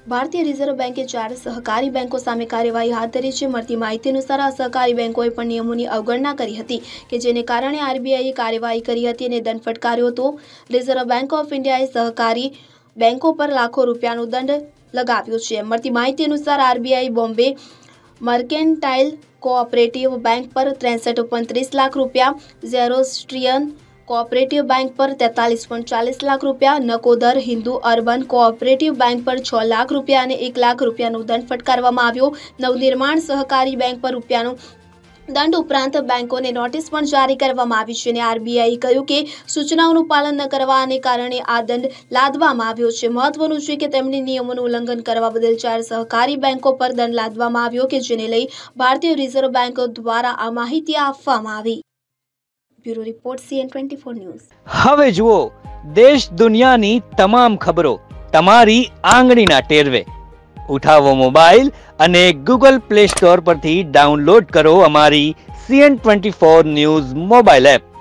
ભારતીય રિઝર્વ બેંકે 4 સહકારી બેંકો સામે કાર્યવાહી હાથ ધરી છે। મળતી માહિતી અનુસાર આ સહકારી બેંકોએ પણ નિયમોની અવગણના કરી હતી કે જેને કારણે આરબીઆઈએ કાર્યવાહી કરી હતી અને દંડ ફટકાર્યો હતો। રિઝર્વ બેંક ઓફ ઇન્ડિયાએ સહકારી બેંકો પર લાખો રૂપિયાનો દંડ લગાવ્યો છે। મળતી માહિતી અનુસાર RBI Bombay mercantile cooperative bank પર 63.30 લાખ રૂપિયા, ઝેરોસ્ટ્રિયન કોઓપરેટિવ બેંક પર 43.40 લાખ રૂપિયા, Nakodar Hindu urban cooperative bank પર 6 લાખ રૂપિયા અને 1 લાખ રૂપિયાનો દંડ ફટકારવામાં આવ્યો। નવનિર્માણ સહકારી બેંક પર રૂપિયાનો દંડ ઉપરાંત બેંકોને નોટિસ પણ જારી કરવામાં આવી છે અને આરબીઆઈએ કહ્યું કે સૂચનાઓનું પાલન ન કરવાને કારણે આ દંડ લાદવામાં આવ્યો છે। મહત્વનું છે કે તેમની નિયમોનું ઉલ્લંઘન કરવા બદલ 4 સહકારી બેંકો પર દંડ લાદવામાં આવ્યો કે જેને લઈ ભારતીય રિઝર્વ બેંક દ્વારા આ માહિતી આપવામાં આવી। Bureau report CN24 news. હવે જુઓ દેશ દુનિયાની તમામ ખબરો તમારી આંગળીના ટેરવે। ઉઠાવો મોબાઈલ અને ગૂગલ પ્લે સ્ટોર પરથી ડાઉનલોડ કરો અમારી CN24 ન્યૂઝ મોબાઈલ એપ।